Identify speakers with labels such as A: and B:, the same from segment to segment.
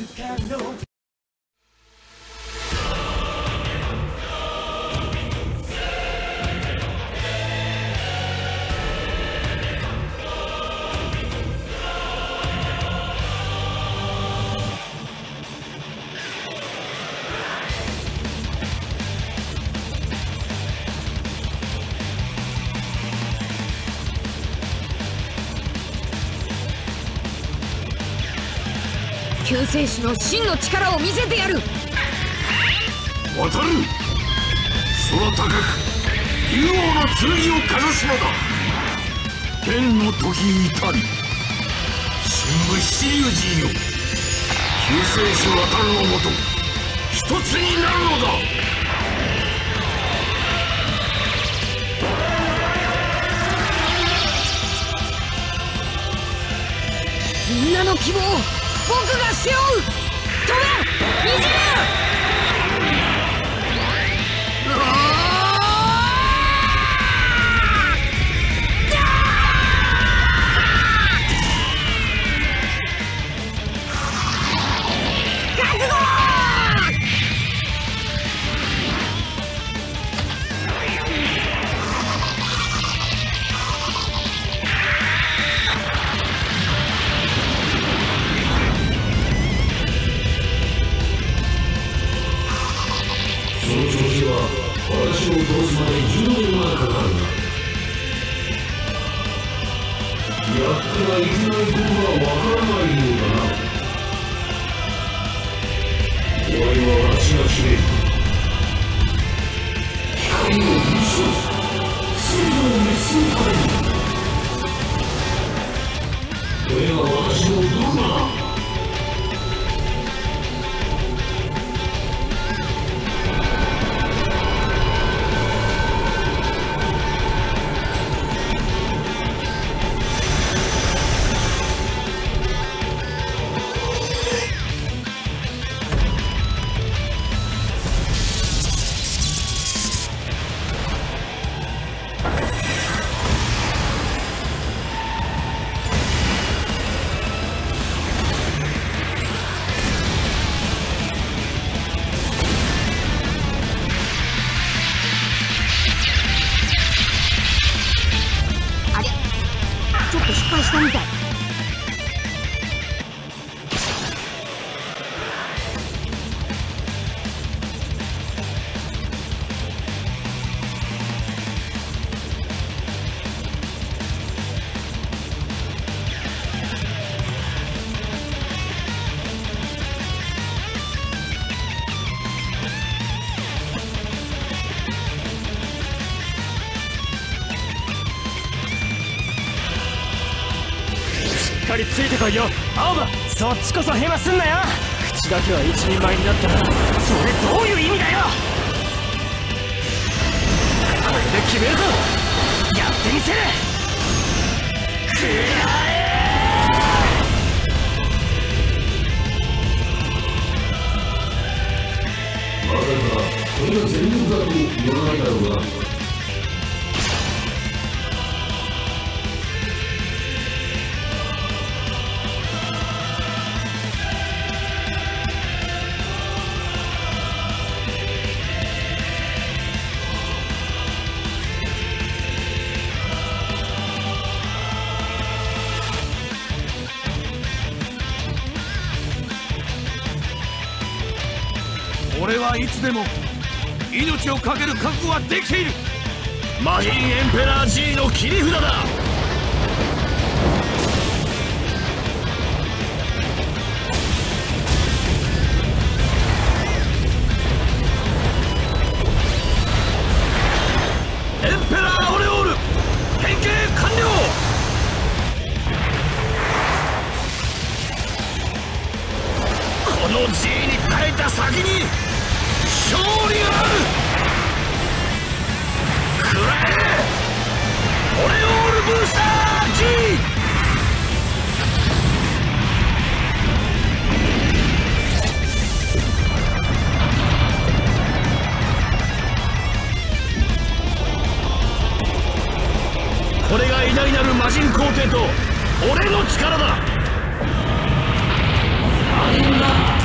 A: 救世主の真の力を見せてやる。
B: 渡る、空高く竜王の剣をかざすのだ。天の時至り、神武七龍神よ、救世主渡るのもと一つになるのだ。
A: みんなの希望を僕が背負う。飛べ、虹る。
B: 私を倒すまで10年はかかるな。やってはいけないことがわからないようだな。終わりは私が決める。光を見せ、全てを滅するために。これが私のドグマだ。
A: 失敗したみたい。
C: しっかりついてこいよ、青葉。そっちこそヘマすんなよ。口だけは一人前になったら、それどういう意味だよ。これで決めるぞ。やってみせる。くらえ。
B: まさかこれが全力だと言わないだろうな。俺はいつでも命を懸ける覚悟はできている。マヒンエンペラー G の切り札だ。エンペラーオレオール変形完了。この G に変えた先に勝利がある。くらえ、オレオールブースター G。 これが偉大なる魔人皇帝と俺の力だ。マリンナ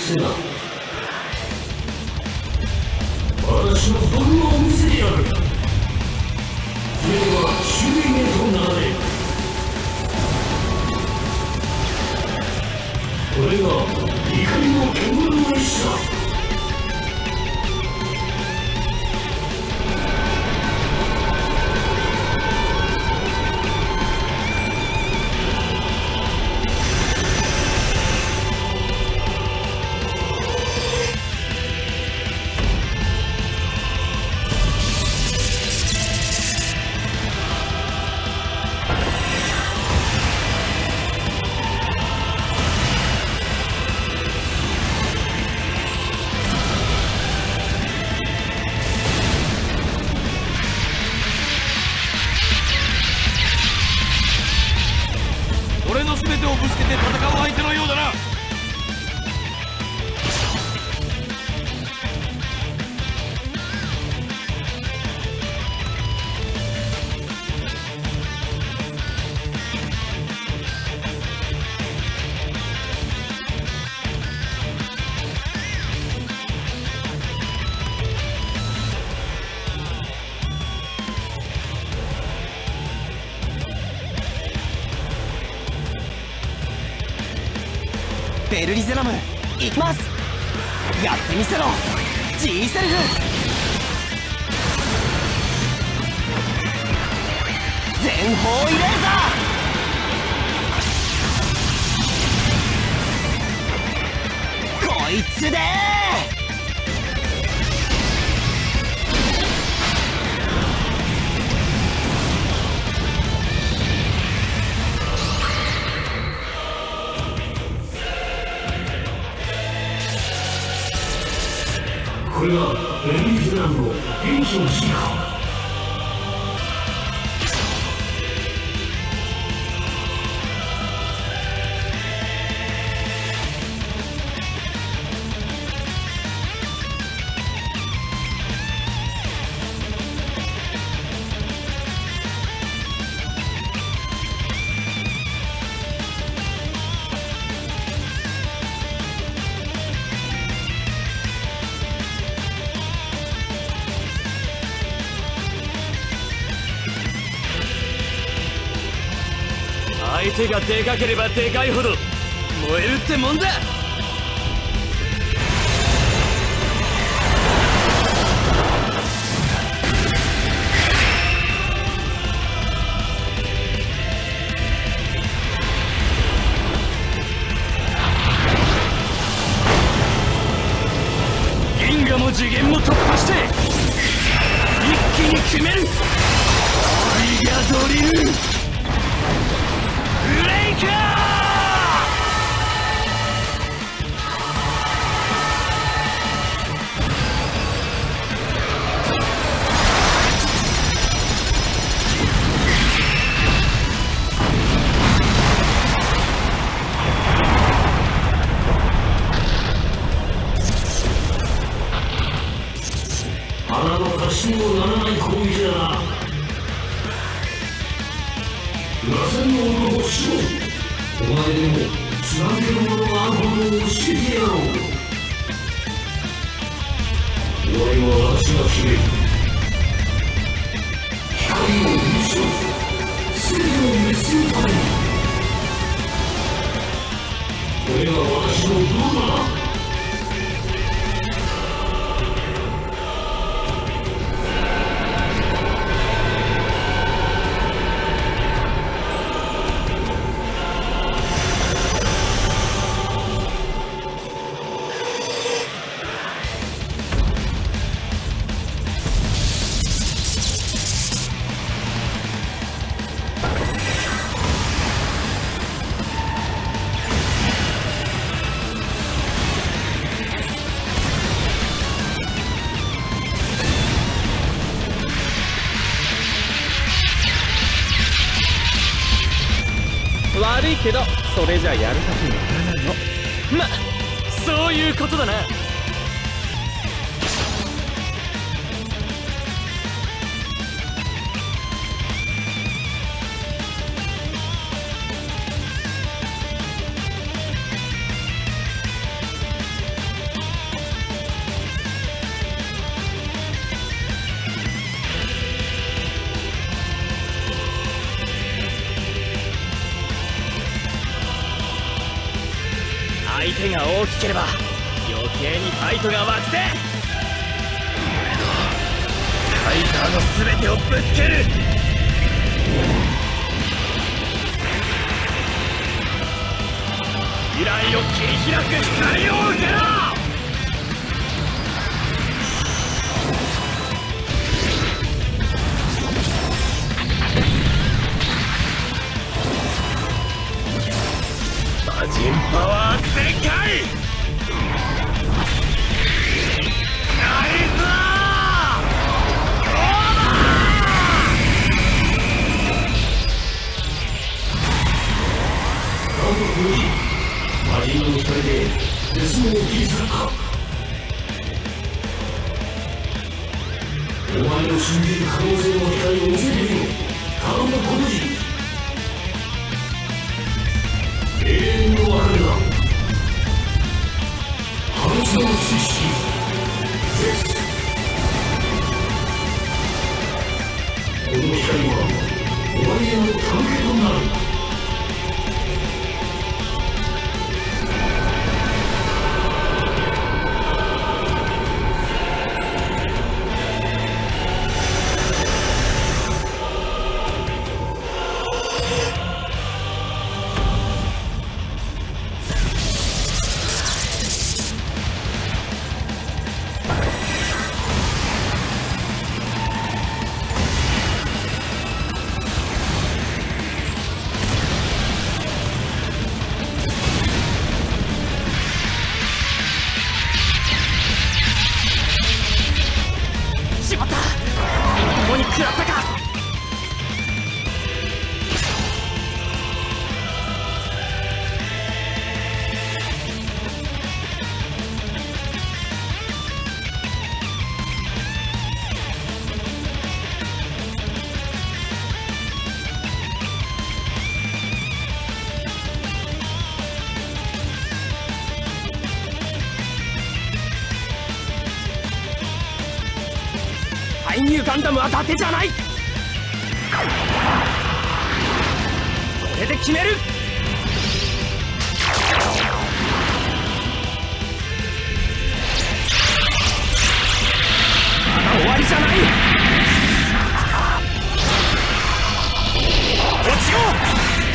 B: 癖だ。私の僕を見せてやる。それは終焉へとなれ。これが怒りの煙の意志だ。
D: 俺の全てをぶつけて戦う相手のようだな。
C: ベルリゼラム行きます。やってみせろ G セルフ。全方位レーザーこいつで
B: これがベルリゼラムの元気の進化。
C: 相手がでかければでかいほど燃えるってもんだ。銀河も次元も突破して一気に決める。リガドリルブレイカー。
B: 花の足しにもならない攻撃だな。螺旋の男シモン、お前でもつなげるものがあることを教えてやろう。終わりは私が決める。光を許しろ、正義を滅するために。これが私のドラマだ。
C: 悪いけどそれじゃやるだけにならないの。ま、そういうことだな。 手が大きければ余計にファイトが湧くぜ。カイザーの全てをぶつける。未来を切り開く光を受けろ。魔人パワー全開。ナイス
B: 魔人の光でデスモを切り裂くか。お前の信じる可能性の光を見せてみろ。頼む小藤。永遠の別れだ。反射の水死絶。この光は終わりへの関係となる。
C: 介入ガンダムは伊達じゃない。これで決める。まだ終わりじゃない。落ちよう。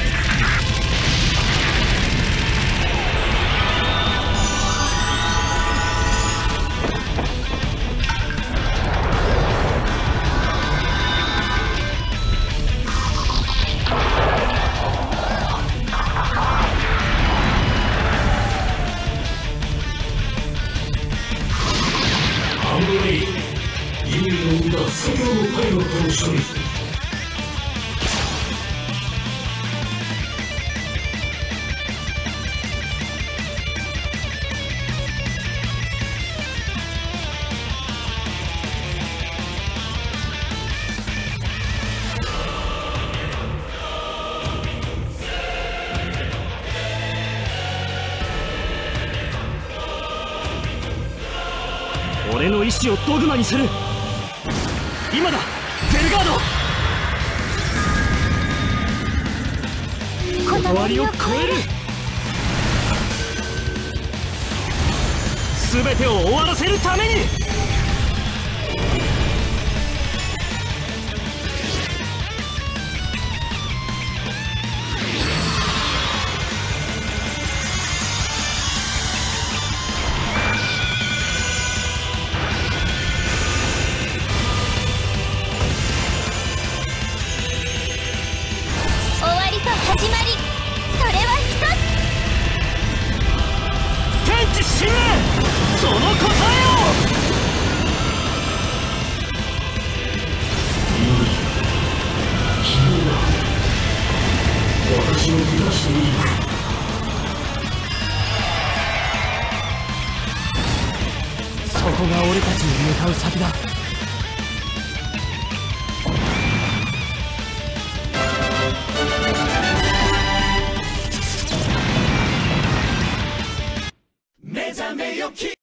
B: 作業のパイロットの一人。
C: 俺の意志をドグマにする。今だゼルガード。断りを超える。全てを終わらせるために。
A: 始まり、それは一つ。
C: 天地神明、その答えを。
B: 君は私を目指していく。
C: そこが俺たちに向かう先だ。